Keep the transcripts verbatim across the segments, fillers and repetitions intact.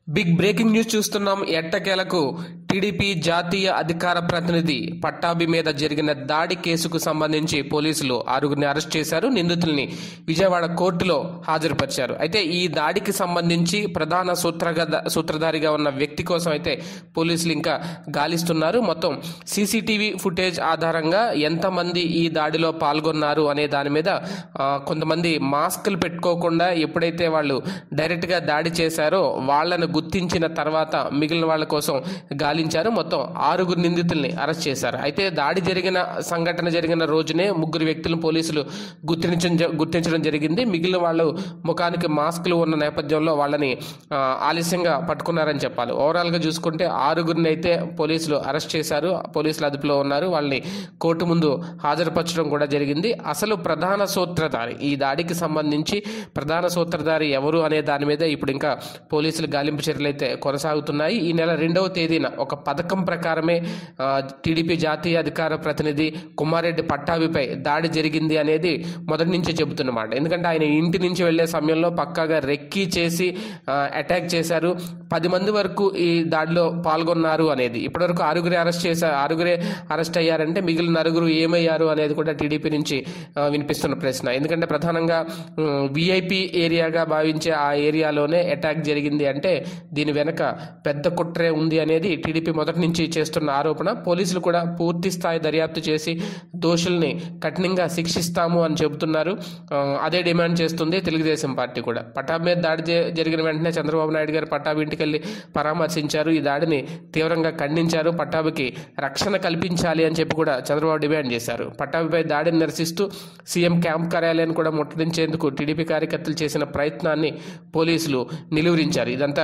Big breaking news చూస్తున్నాం. ఎట్టకేలకు TDP జాతీయ అధికార ప్రతినిధి పట్టాభి మీద జరిగిన దాడి కేసుకు సంబంధించి పోలీసులు ఆరుగురిని అరెస్ట్ చేశారు. నిందితుల్ని విజయవాడ కోర్టులో హాజరుపరిచారు. అయితే ఈ దాడికి సంబంధించి ప్రధాన సూత్రగా సూత్రధారిగా ఉన్న వ్యక్తి కోసం అయితే పోలీసులు ఇంకా గాలిస్తున్నారు. మొత్తం సీసీటీవీ ఫుటేజ్ ఆధారంగా ఎంతమంది ఈ దాడిలో పాల్గొన్నారు అనే దాని మీద కొంతమంది మాస్కులు పెట్టుకోకుండా ఎప్పుడైతే వాళ్ళు డైరెక్ట్గా దాడి చేశారో వాళ్ళను గుర్తించిన తర్వాత మిగిలిన వాళ్ళ కోసం గాలించారు. మొత్తం ఆరుగురు నిందితుల్ని అరెస్ట్ చేశారు. అయితే దాడి జరిగిన సంఘటన జరిగిన రోజునే ముగ్గురు వ్యక్తులను పోలీసులు గుర్తించడం గుర్తించడం జరిగింది. మిగిలిన వాళ్ళు ముఖానికి మాస్కులు ఉన్న నేపథ్యంలో వాళ్ళని ఆలస్యంగా పట్టుకున్నారని చెప్పాలి. ఓవరాల్గా చూసుకుంటే ఆరుగురిని అయితే పోలీసులు అరెస్ట్ చేశారు. పోలీసులు అదుపులో ఉన్నారు. వాళ్ళని కోర్టు ముందు హాజరుపరచడం కూడా జరిగింది. అసలు ప్రధాన సూత్రధారి ఈ దాడికి సంబంధించి ప్రధాన సూత్రధారి ఎవరు అనే దాని మీద ఇప్పుడు ఇంకా పోలీసులు గాలింపు చర్యలు అయితే కొనసాగుతున్నాయి. ఈ నెల రెండవ తేదీన ఒక పథకం ప్రకారమే టీడీపీ జాతీయ అధికార ప్రతినిధి కుమారెడ్డి పట్టాభిపై దాడి జరిగింది అనేది మొదటి నుంచే చెబుతున్నమాట. ఎందుకంటే ఆయన ఇంటి నుంచి వెళ్లే సమయంలో పక్కాగా రెక్కీ చేసి అటాక్ చేశారు. పది మంది వరకు ఈ దాడిలో పాల్గొన్నారు అనేది ఇప్పటివరకు ఆరుగురే అరెస్ట్ చేశారు. ఆరుగురే అరెస్ట్ అయ్యారంటే మిగిలిన నలుగురు ఏమయ్యారు అనేది కూడా టీడీపీ నుంచి వినిపిస్తున్న ప్రశ్న. ఎందుకంటే ప్రధానంగా విఐపి ఏరియాగా భావించే ఆ ఏరియాలోనే అటాక్ జరిగింది అంటే దీని వెనక పెద్ద కుట్రే ఉంది అనేది టీడీపీ మొదటి నుంచి చేస్తున్న ఆరోపణ. పోలీసులు కూడా పూర్తి స్థాయి దర్యాప్తు చేసి దోషుల్ని కఠినంగా శిక్షిస్తాము అని చెబుతున్నారు. అదే డిమాండ్ చేస్తుంది తెలుగుదేశం పార్టీ కూడా. పట్టాభి మీద దాడి జరిగిన వెంటనే చంద్రబాబు నాయుడు గారు పట్టాభి ఇంటికి వెళ్ళి పరామర్శించారు. ఈ దాడిని తీవ్రంగా ఖండించారు. పట్టాభికి రక్షణ కల్పించాలి అని చెప్పి కూడా చంద్రబాబు డిమాండ్ చేశారు. పట్టాభిపై దాడిని నిరసిస్తూ సీఎం క్యాంప్ కార్యాలయాన్ని కూడా ముట్టడించేందుకు టీడీపీ కార్యకర్తలు చేసిన ప్రయత్నాన్ని పోలీసులు నిలువరించారు. ఇదంతా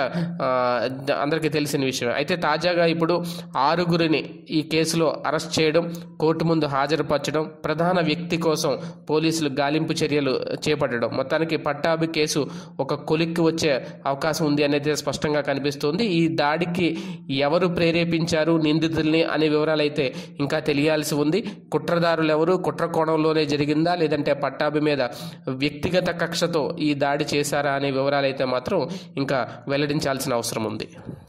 అందరికీ తెలిసిన విషయం. అయితే తాజాగా ఇప్పుడు ఆరుగురిని ఈ కేసులో అరెస్ట్ చేయడం, కోర్టు ముందు హాజరుపరచడం, ప్రధాన వ్యక్తి కోసం పోలీసులు గాలింపు చర్యలు చేపట్టడం, మొత్తానికి పట్టాభి కేసు ఒక కొలిక్కి వచ్చే అవకాశం ఉంది అనేది స్పష్టంగా కనిపిస్తోంది. ఈ దాడికి ఎవరు ప్రేరేపించారు నిందితుల్ని అనే వివరాలు అయితే ఇంకా తెలియాల్సి ఉంది. కుట్రదారులు ఎవరు, కుట్ర కోణంలోనే జరిగిందా లేదంటే పట్టాభి మీద వ్యక్తిగత కక్షతో ఈ దాడి చేశారా అనే వివరాలు అయితే మాత్రం ఇంకా వెల్లడించాల్సిన అవసరం ఉంది.